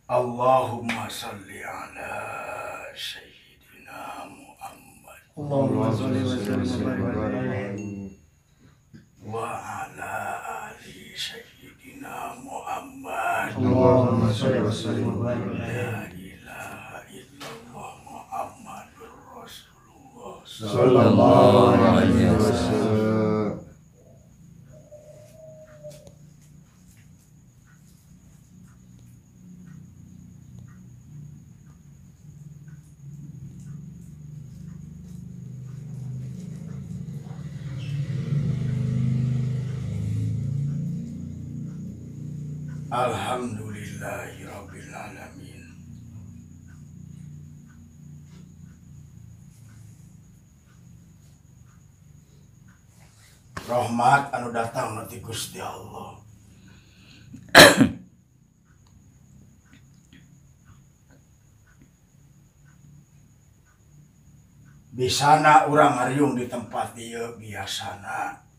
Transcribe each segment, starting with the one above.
Allahumma salli ala Sayyidina Muhammad Allahumma sholli wa sallim wa barik alaihi wa ala ali Sayyidina Muhammad. Allahumma sholli wa sallim wa barik La alaihi ilaha illallah Muhammadur Rasulullah sallallahu alaihi wasallam. Alhamdulillahi Rabbil Alamin. Rahmat anu datang nanti Gusti Allah. Bisana urang ngariung di tempat ieu biasana.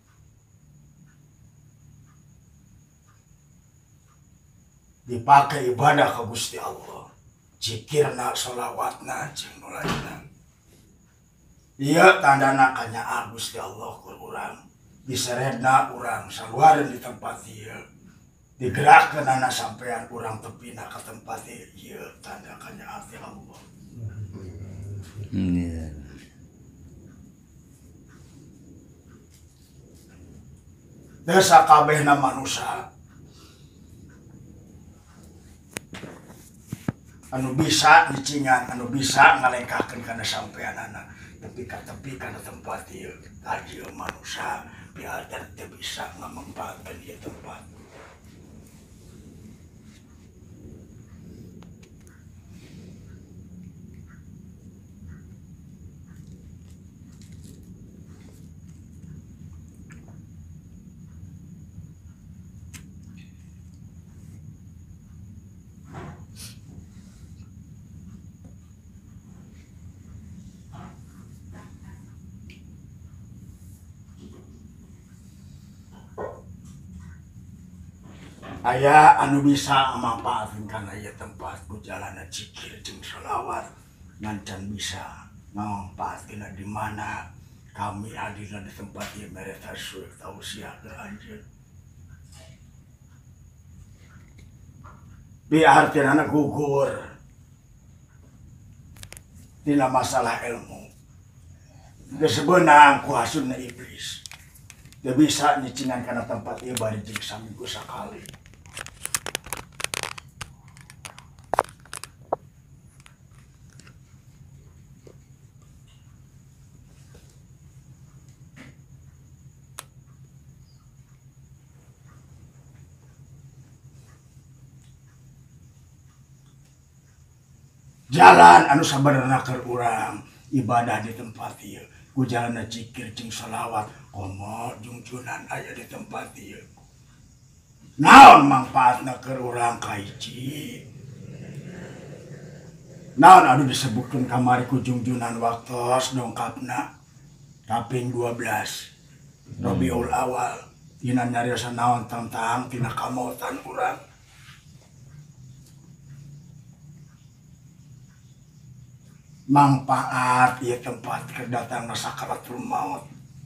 Dipakai ibadah ke Gusti Allah, zikirna, sholawatna, jeung nu lainna. Ieu tandana kanyaan Gusti Allah ku urang, diseredna urang saluareun di tempat ieu, digerakkeunana sampean urang tepina ka tempat ieu, tanda kanyaan ti Allah. Teu sakabehna manusia anu bisa nyicingan, anu bisa ngalengkahkeun kana sampeanana, tapi kana tempat ieu ieu manusia biadan teu bisa ngamengpaatkeun ieu tempat. Aya anu bisa manfaatkeun kana ieu tempat ku jalana zikir jeung sholawat, ngan bisa manfaatkeun di mana kami hadirna di tempat ieu mere tasawuf tausiah ke anjeun. Biar tina gugur dina masalah ilmu. Geus beunang ku hasilna iblis. Teu bisa nyicingan kana tempat ieu bari jeung saminggu sakali. Jalan anu sabenerna keur urang ibadah di tempat ieu ku jalanna zikir jeung sholawat komo jungjunan aya di tempat ieu. Naon mangpaatna keur urang kahiji? Naon anu disebutkeun kamari ku jungjunan waktos dongkapna kaping 12 Rabiul Awal dina nyarios naon tentang tina kamautan urang. Mangpaat ieu tempat kedatang sakaratul maut.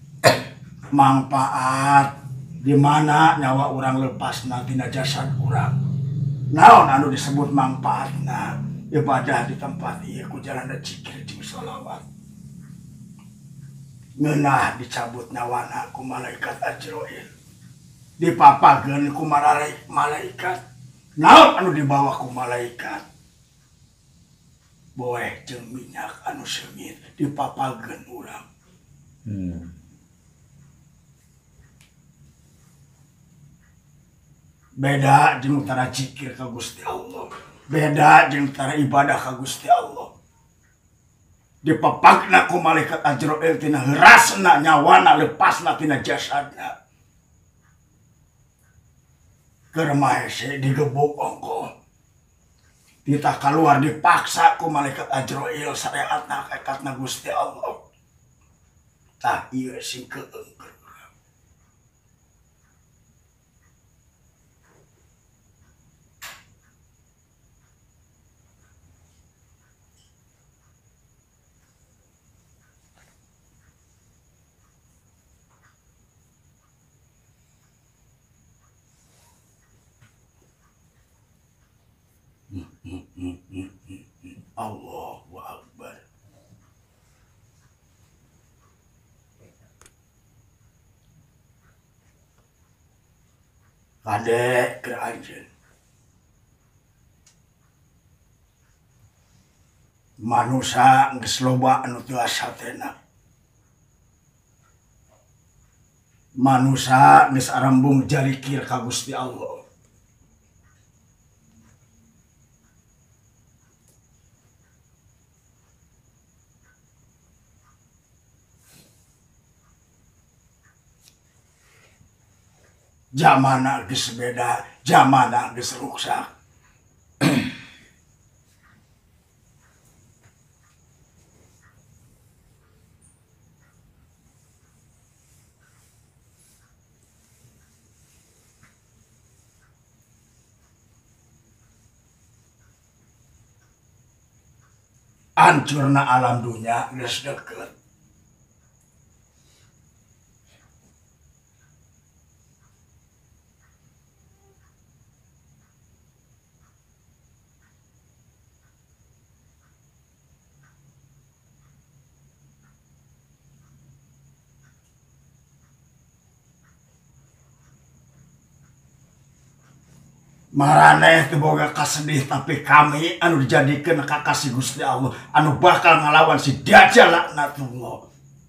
Mangpaat di mana nyawa urang lepasna tina jasad urang. Naon anu disebut mangpaatna? Ibadah di tempat ieu ku jalanna zikir jeung sholawat. Ngeunah dicabut nyawana ku malaikat Ajroil. Dipapageun ku malaikat. Naon anu dibawa ku malaikat? Boeh jeung minyak anu seungit dipapageun urang. Beda jeung tara zikir ka Gusti Allah. Beda jeung tara ibadah ka Gusti Allah. Dipapagna ku malaikat Ajroil tina heurasna nyawana lepasna tina jasadna. Keur mahese digebuk ongkoh. Kita keluar dipaksa ku malaikat Ajroil syariatna hakikatna Gusti Allah. Tah ieu sing keung keur urang. Kade ke anjeun. Manusia geus loba anu teu asatena. Manusia geus arambung jarikir ka Gusti Allah. Zamana geus beda, zamana geus ruksak. Hancurna alam dunia geus deukeut. Maraneh teu boga kasedih tapi kami anu dijadikeun kakasih Gusti Allah anu bakal ngalawan si Dajjal laknatullah.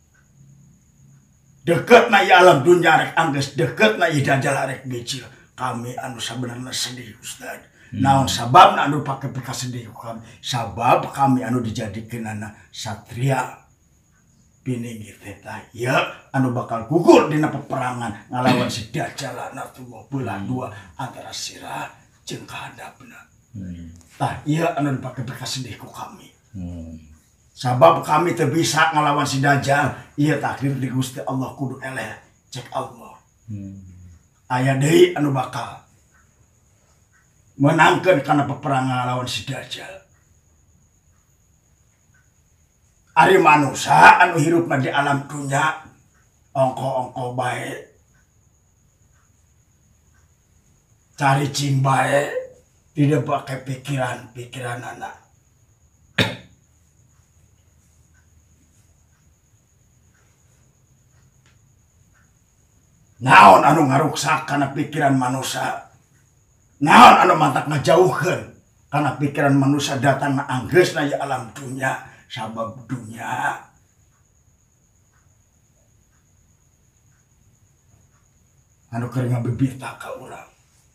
Deketna ieu alam dunya rek anggeus deketna ieu Dajjal rek bicil. Kami anu sabenerna sedih Ustad. Naon sababna anu pake kasedih kami? Sabab kami anu dijadikeunana satria pininggi teh ya anu bakal gugur dina peperangan ngalawan si Dajjal laknatullah belah dua antara sirah jeung kahadapna. Tah ieu anu dipake kasedih ku kami. Sabab kami teu bisa ngalawan si Dajjal, ieu takdir di Gusti Allah kudu eleh cek Allah. Aya deui anu bakal menangkeun kana peperangan ngalawan si Dajjal. Ari manusia anu hirupna di alam dunya ongko-ongko bae, cari cing bae, tidak pakai pikiran anak. Naon anu ngaruksak kana pikiran manusia, naon anu mantak ngajauhkeun kana pikiran manusia datang na anggeusna ieu alam dunya. Sabab dunia anu keur ngabibita ka urang.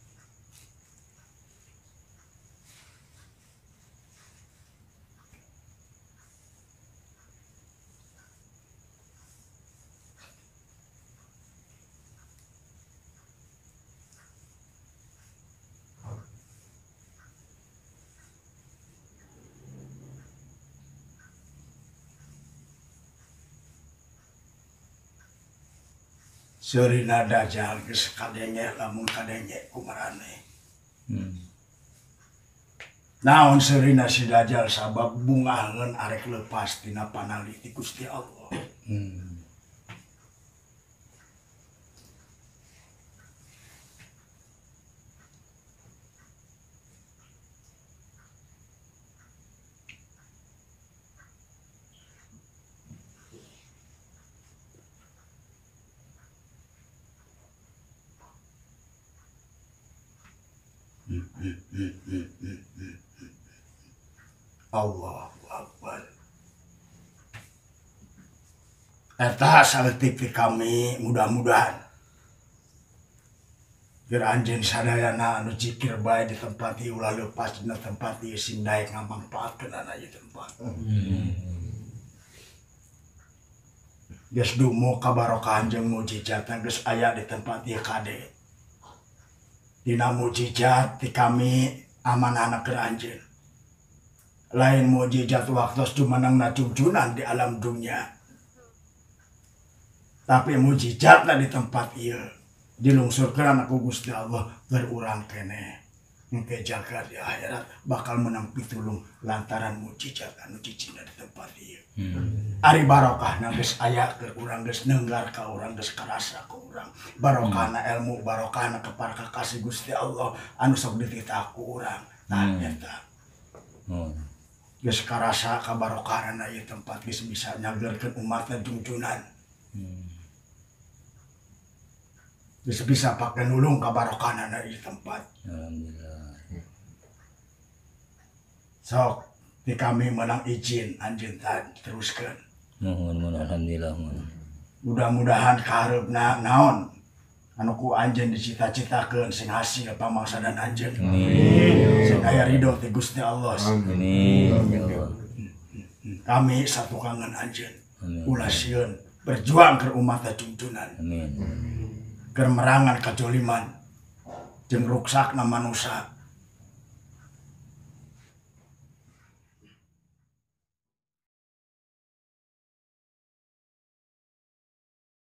Seurina Dajjal geus kadenge lamun kadenge ku maraneh. Naon seurina si Dajjal sabab bungaheun arek leupas tina panali ti Gusti Allah. Allahu Akbar. Eta saleutik ti kami mudah-mudahan geus anjeun sadayana anu zikir bae di tempat ieu ulah leupas dina tempat ieu sing daek ngamangpaatkeun ana ieu tempat. Geus dumu kabarokahan jeung mujizatna geus aya di tempat ieu kade. Dina mujizat ti kami amanahna keur anjeun. Lain mujizat waktos jumenengna junjunan di alam dunia. Tapi mujizatna di tempat ieu dilungsurkeun ku Gusti Allah keur urang keneh. Engke jaga di akhirat bakal menang pitulung lantaran mujizat anu cicingna di tempat ieu. Ari barokahna geus aya keur urang geus neunggar ka urang geus karasa ka urang. Barokahna ilmu, barokahna keparka kasih Gusti Allah anu sok dititah ku urang. Tah eta. Geus karasa ka barokahna ieu tempat geus bisa nyageurkeun umatna junjunan. bisa pakai nulung kabarokana di tempat. Alhamdulillah. Sok di kami menang izin anjeun teruskan. Mohon alhamdulillah. Mudah-mudahan kaharepna naon anu ku anjeun dicita-citakeun sing hasil pamangsadan anjeun. Amin. Sing aya ridho ti Gusti Allah. Amin. Ya Allah. Kami satu kangen anjeun. Amin. Ulah sieun berjuang ke umat junjunan. Amin. Keur merangan kajoliman jeung ruksakna manusia.